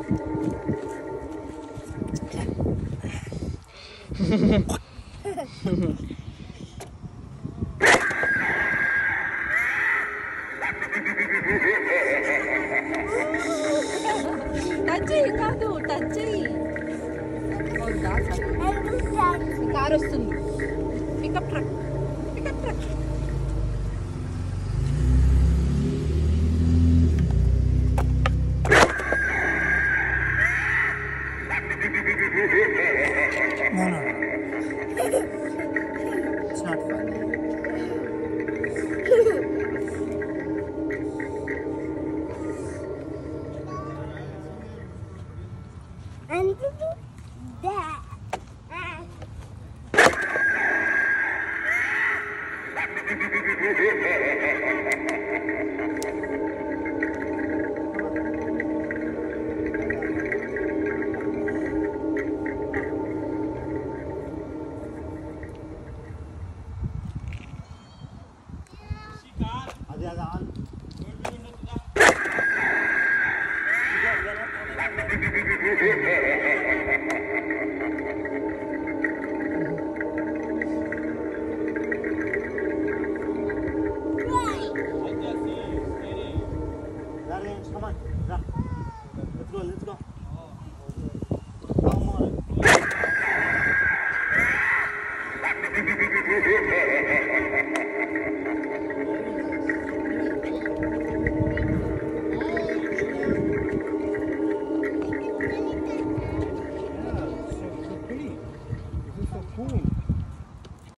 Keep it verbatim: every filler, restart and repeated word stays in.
Touch చేయి కాదు touch చేయి కార్ వస్తుంది pickup truck pickup truck No, no. It's not funny. And that. అది అది on Come on, run. Let's go, let's go. Come on. Yeah, so, so pretty. This is so cool.